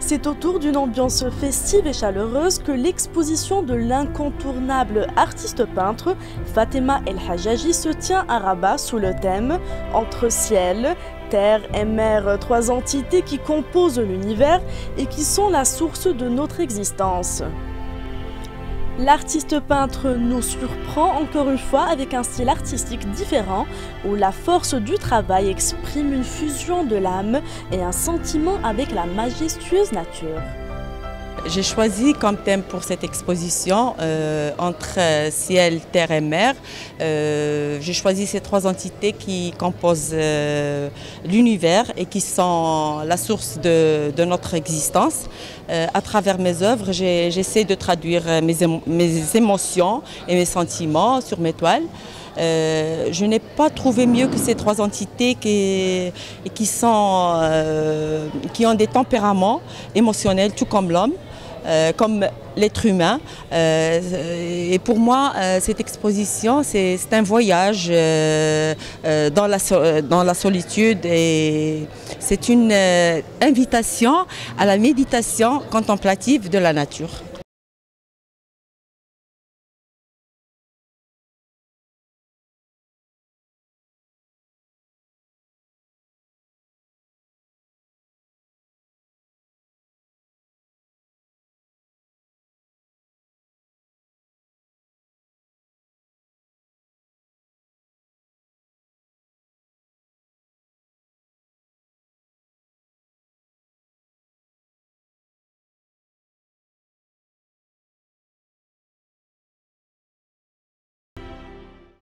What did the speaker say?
C'est autour d'une ambiance festive et chaleureuse que l'exposition de l'incontournable artiste-peintre Fatema El Hajaji se tient à Rabat sous le thème « Entre ciel, terre et mer, trois entités qui composent l'univers et qui sont la source de notre existence ». L'artiste peintre nous surprend encore une fois avec un style artistique différent où la force du travail exprime une fusion de l'âme et un sentiment avec la majestueuse nature. J'ai choisi comme thème pour cette exposition entre ciel, terre et mer. J'ai choisi ces trois entités qui composent l'univers et qui sont la source de notre existence. À travers mes œuvres, j'essaie de traduire mes émotions et mes sentiments sur mes toiles. Je n'ai pas trouvé mieux que ces trois entités qui ont des tempéraments émotionnels, tout comme l'homme. Comme l'être humain. Et pour moi, cette exposition, c'est un voyage dans la solitude et c'est une invitation à la méditation contemplative de la nature.